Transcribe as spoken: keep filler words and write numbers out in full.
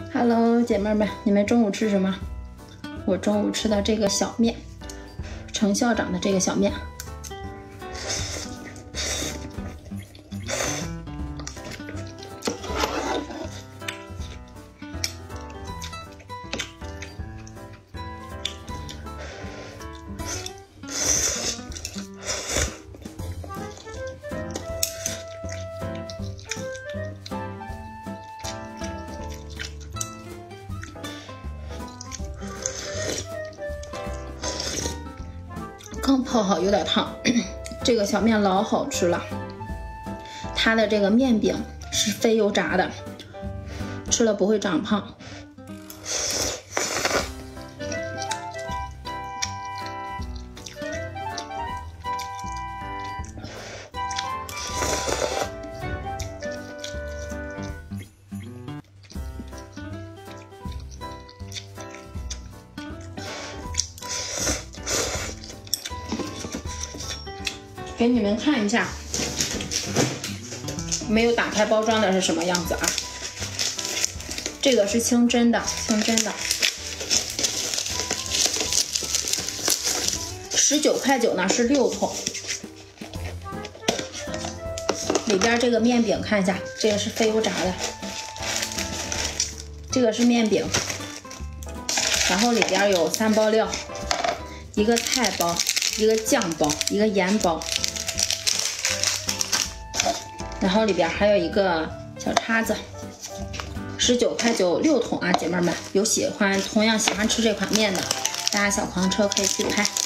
Hello， 姐妹们，你们中午吃什么？我中午吃的这个小面，程校长的这个小面。刚泡好，有点烫。这个小面老好吃了，它的这个面饼是非油炸的，吃了不会长胖。给你们看一下，没有打开包装的是什么样子啊？这个是清真的，清真的，十九块九呢，是六桶。里边这个面饼看一下，这个是非油炸的，这个是面饼，然后里边有三包料，一个菜包，一个酱包，一个盐包。然后里边还有一个小叉子，十九块九六桶啊，姐妹们，有喜欢同样喜欢吃这款面的，大家小黄车可以去拍。